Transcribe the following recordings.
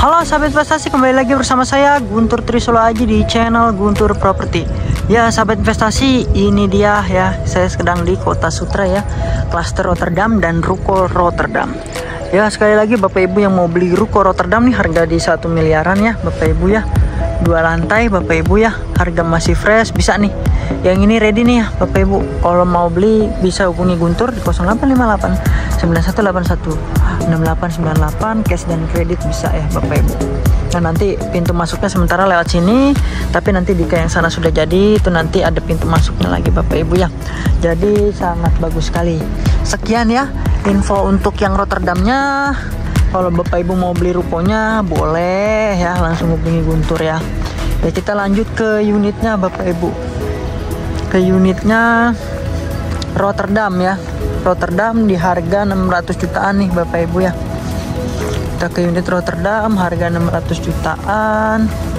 Halo sahabat investasi, kembali lagi bersama saya Guntur Trisolo Aji di channel Guntur Property. Ya sahabat investasi, ini dia ya, saya sedang di Kota Sutra ya, klaster Rotterdam dan ruko Rotterdam. Ya sekali lagi Bapak Ibu yang mau beli ruko Rotterdam nih, harga di 1 miliaran ya Bapak Ibu ya, 2 lantai Bapak Ibu ya, harga masih fresh, bisa nih. Yang ini ready nih ya Bapak Ibu, kalau mau beli bisa hubungi Guntur di 0858 9181 6898, cash dan kredit bisa ya Bapak Ibu. Nah nanti pintu masuknya sementara lewat sini, tapi nanti jika yang sana sudah jadi itu nanti ada pintu masuknya lagi Bapak Ibu ya. Jadi sangat bagus sekali. Sekian ya info untuk yang Rotterdamnya. Kalau Bapak Ibu mau beli rukonya boleh ya, langsung hubungi Guntur ya. Ya kita lanjut ke unitnya Bapak Ibu, ke unitnya Rotterdam ya. Rotterdam di harga 600 jutaan nih Bapak Ibu ya. Kita ke unit Rotterdam harga 600 jutaan.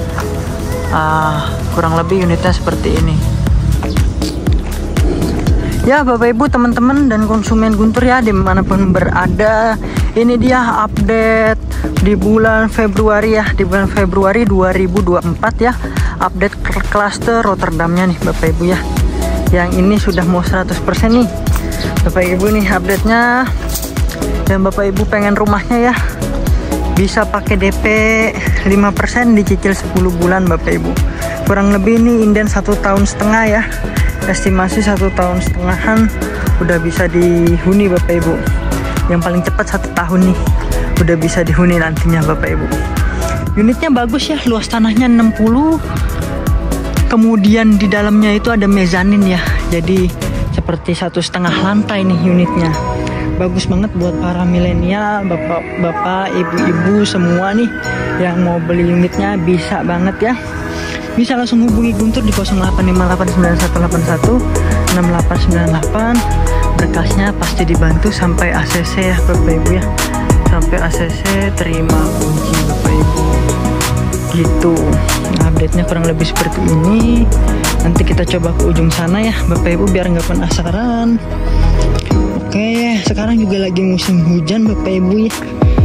Kurang lebih unitnya seperti ini. Ya Bapak Ibu, teman-teman dan konsumen Guntur ya dimanapun berada, ini dia update di bulan Februari ya, di bulan Februari 2024 ya, update klaster Rotterdamnya nih Bapak Ibu ya. Yang ini sudah mau 100% nih Bapak Ibu nih update-nya. Dan Bapak Ibu pengen rumahnya ya, bisa pakai DP 5%, dicicil 10 bulan Bapak Ibu. Kurang lebih ini inden 1,5 tahun ya, estimasi 1,5 tahunan udah bisa dihuni Bapak Ibu. Yang paling cepat 1 tahun nih udah bisa dihuni nantinya Bapak Ibu. Unitnya bagus ya, luas tanahnya 60, kemudian di dalamnya itu ada mezanin ya, jadi seperti 1,5 lantai nih unitnya. Bagus banget buat para milenial, bapak-bapak, ibu-ibu semua nih yang mau beli unitnya, bisa banget ya. Bisa langsung hubungi Guntur di 085891816898. Berkasnya pasti dibantu sampai ACC ya Bapak Ibu ya. Sampai ACC terima kunci Bapak Ibu. Gitu. Nah, update-nya kurang lebih seperti ini. Nanti kita coba ke ujung sana ya Bapak Ibu biar nggak penasaran. Oke, sekarang juga lagi musim hujan Bapak Ibu ya.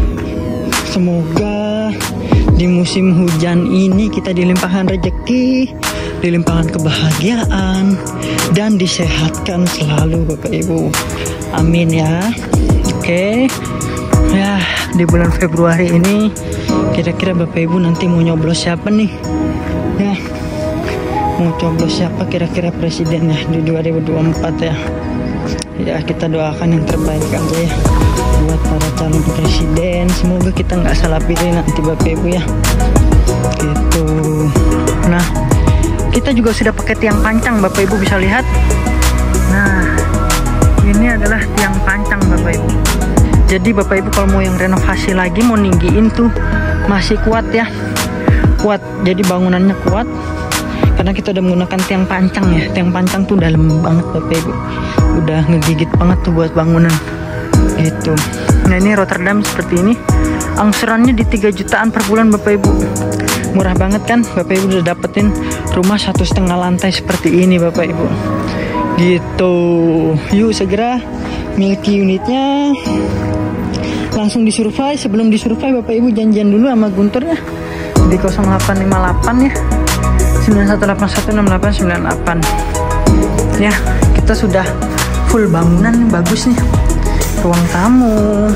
Semoga di musim hujan ini kita dilimpahkan rezeki, dilimpahkan kebahagiaan, dan disehatkan selalu Bapak Ibu. Amin ya. Oke. Ya, di bulan Februari ini kira-kira Bapak Ibu nanti mau nyoblos siapa nih? Ya. Mau coblos siapa kira-kira presidennya di 2024 ya. Ya kita doakan yang terbaik aja ya buat para calon presiden. Semoga kita nggak salah pilih nanti Bapak Ibu ya. Gitu. Nah kita juga sudah pakai tiang pancang Bapak Ibu bisa lihat. Nah ini adalah tiang pancang Bapak Ibu. Jadi Bapak Ibu kalau mau yang renovasi lagi, mau ninggiin tuh masih kuat ya. Kuat, jadi bangunannya kuat karena kita udah menggunakan tiang pancang ya. Tiang pancang tuh dalam banget Bapak Ibu, udah ngegigit banget tuh buat bangunan gitu. Nah ini Rotterdam seperti ini, angsurannya di 3 jutaan per bulan Bapak Ibu. Murah banget kan Bapak Ibu, udah dapetin rumah 1,5 lantai seperti ini Bapak Ibu gitu. Yuk segera miliki unitnya, langsung disurvey. Sebelum disurvey Bapak Ibu janjian dulu sama Guntur ya di 0858 ya 91816898 ya. Kita sudah full bangunan, bagus nih. Ruang tamu,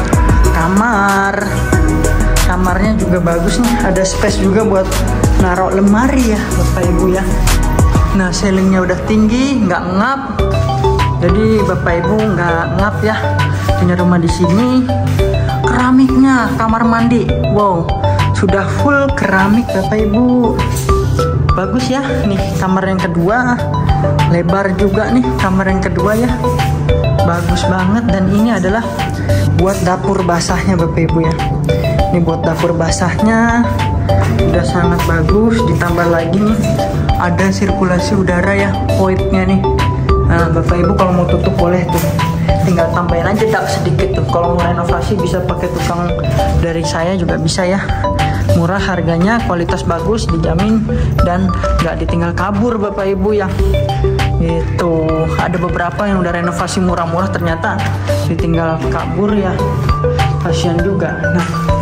kamarnya juga bagus nih. Ada space juga buat naruh lemari ya Bapak Ibu ya. Nah ceilingnya udah tinggi, nggak ngap, jadi Bapak Ibu nggak ngap ya punya rumah di sini. Keramiknya, kamar mandi, wow, sudah full keramik Bapak Ibu. Bagus ya. Nih kamar yang kedua, lebar juga nih kamar yang kedua ya, bagus banget. Dan ini adalah buat dapur basahnya Bapak Ibu ya. Ini buat dapur basahnya udah sangat bagus. Ditambah lagi nih ada sirkulasi udara ya, voidnya nih. Nah Bapak Ibu kalau mau tutup boleh tuh, tinggal tambahin aja tak sedikit tuh. Kalau mau renovasi bisa pakai tukang dari saya juga bisa ya. Murah harganya, kualitas bagus, dijamin, dan nggak ditinggal kabur Bapak Ibu ya. Gitu. Ada beberapa yang udah renovasi murah-murah ternyata ditinggal kabur ya, kasihan juga. Nah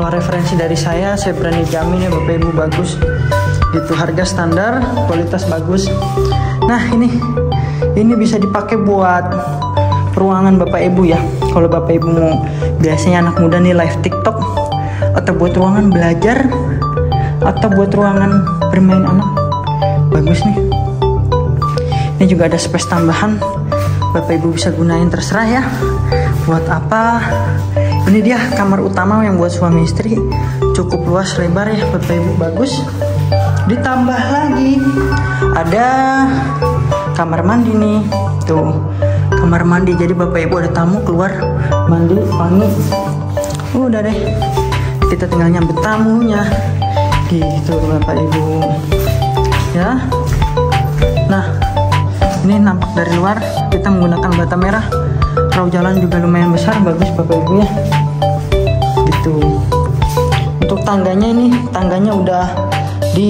Kalau referensi dari saya berani jamin ya Bapak Ibu bagus. Gitu, harga standar, kualitas bagus. Nah ini bisa dipakai buat ruangan Bapak Ibu ya. Kalau Bapak Ibu mau, biasanya anak muda nih live TikTok, atau buat ruangan belajar, atau buat ruangan bermain anak, bagus nih. Ini juga ada space tambahan, Bapak Ibu bisa gunain terserah ya. Buat apa? Ini dia kamar utama yang buat suami istri, cukup luas lebar ya Bapak Ibu, bagus. Ditambah lagi ada kamar mandi nih, tuh kamar mandi. Jadi Bapak Ibu ada tamu keluar mandi wangi, udah deh, kita tinggal nyambut tamunya gitu Bapak Ibu ya. Nah ini nampak dari luar, kita menggunakan bata merah, raw jalan juga lumayan besar, bagus Bapak Ibu ya gitu. Untuk tangganya, ini tangganya udah di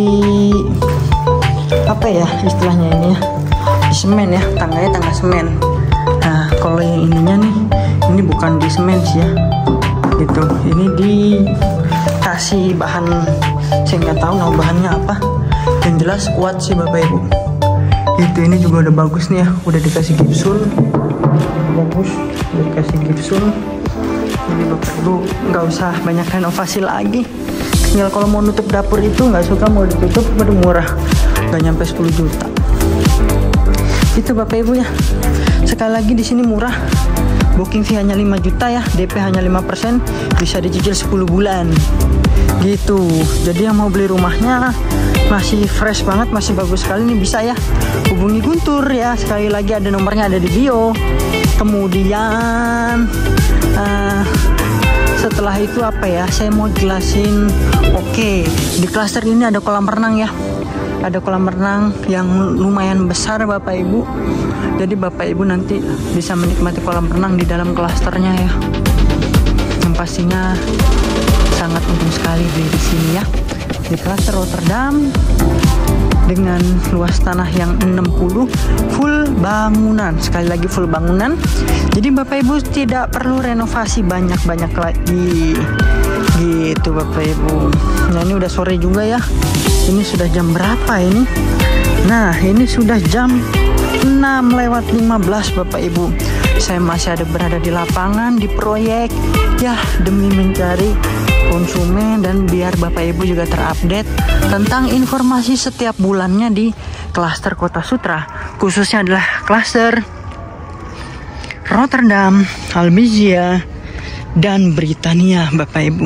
apa ya istilahnya ini ya, di semen ya, tangganya tangga semen. Nah kalau yang ininya nih, ini bukan di semen sih ya gitu, ini dikasih bahan, saya nggak tahu nama bahannya apa, yang jelas kuat sih Bapak Ibu gitu. Ini juga udah bagus nih ya, udah dikasih gipsun, bagus, udah dikasih gipsun. Jadi Bapak Ibu nggak usah banyak renovasi lagi. Tinggal kalau mau nutup dapur itu nggak suka mau ditutup, udah murah, nggak nyampe 10 juta. Itu Bapak Ibu ya. Sekali lagi di sini murah. Booking fee hanya 5 juta ya, DP hanya 5%, bisa dicicil 10 bulan. Gitu. Jadi yang mau beli rumahnya masih fresh banget, masih bagus sekali nih, bisa ya hubungi Guntur ya. Sekali lagi ada nomornya, ada di bio. Kemudian setelah itu apa ya, saya mau jelasin. Oke, di klaster ini ada kolam renang ya, ada kolam renang yang lumayan besar Bapak Ibu. Jadi Bapak Ibu nanti bisa menikmati kolam renang di dalam klasternya ya, yang pastinya sangat untung sekali di sini ya, di klaster Rotterdam, dengan luas tanah yang 60, full bangunan. Sekali lagi full bangunan. Jadi Bapak Ibu tidak perlu renovasi banyak-banyak lagi gitu Bapak Ibu. Nah ini udah sore juga ya, ini sudah jam berapa ini? Nah ini sudah jam 6:15 Bapak Ibu. Saya masih berada di lapangan, di proyek ya, demi mencari konsumen dan biar Bapak Ibu juga terupdate tentang informasi setiap bulannya di klaster Kota Sutra, khususnya adalah klaster Rotterdam, Albizia, dan Britania Bapak Ibu.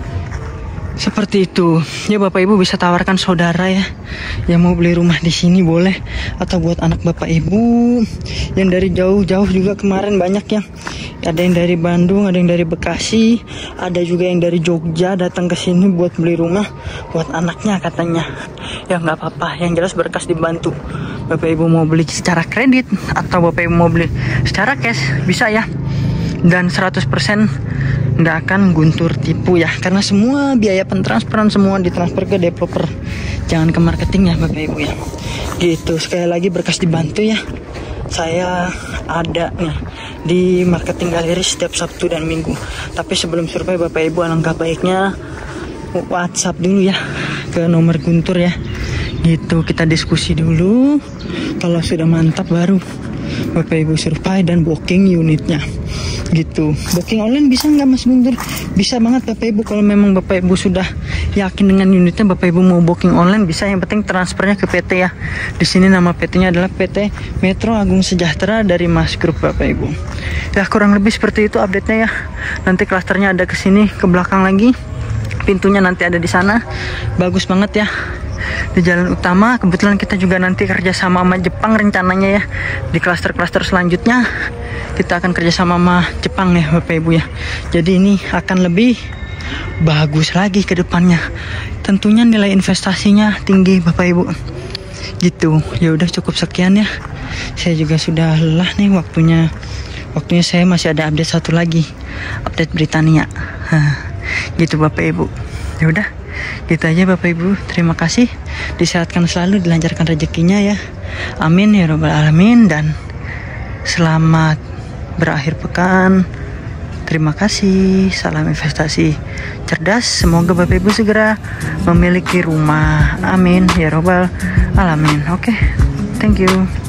Seperti itu ya Bapak Ibu, bisa tawarkan saudara ya yang mau beli rumah di sini, boleh, atau buat anak Bapak Ibu yang dari jauh-jauh juga. Kemarin banyak yang ada yang dari Bandung, ada yang dari Bekasi, ada juga yang dari Jogja datang ke sini buat beli rumah buat anaknya katanya. Ya nggak apa-apa, yang jelas berkas dibantu. Bapak Ibu mau beli secara kredit atau Bapak Ibu mau beli secara cash, bisa ya. Dan 100% nggak akan Guntur tipu ya, karena semua biaya pentransferan semua ditransfer ke developer, jangan ke marketing ya Bapak Ibu ya gitu. Sekali lagi berkas dibantu ya. Saya ada nih di marketing galeri setiap Sabtu dan Minggu. Tapi sebelum survei Bapak Ibu, alangkah baiknya WhatsApp dulu ya ke nomor Guntur ya gitu. Kita diskusi dulu, kalau sudah mantap baru Bapak Ibu survei dan booking unitnya gitu. Booking online bisa nggak Mas Guntur? Bisa banget Bapak Ibu. Kalau memang Bapak Ibu sudah yakin dengan unitnya, Bapak Ibu mau booking online bisa. Yang penting transfernya ke PT ya. Di sini nama PT-nya adalah PT Metro Agung Sejahtera dari Mas Group Bapak Ibu. Ya kurang lebih seperti itu update-nya ya. Nanti klasternya ada ke sini, ke belakang lagi. Pintunya nanti ada di sana. Bagus banget ya. Di jalan utama. Kebetulan kita juga nanti kerjasama sama Jepang rencananya ya. Di klaster-klaster selanjutnya kita akan kerjasama sama Jepang ya Bapak Ibu ya. Jadi ini akan lebih bagus lagi ke depannya. Tentunya nilai investasinya tinggi Bapak Ibu gitu. Ya udah cukup sekian ya. Saya juga sudah lelah nih, waktunya saya masih ada update satu lagi, update Britania gitu Bapak Ibu. Ya udah gitu aja Bapak Ibu. Terima kasih, disehatkan selalu, dilancarkan rezekinya ya, amin ya robbal alamin. Dan selamat berakhir pekan. Terima kasih. Salam investasi cerdas. Semoga Bapak Ibu segera memiliki rumah. Amin ya robbal alamin. Oke, thank you.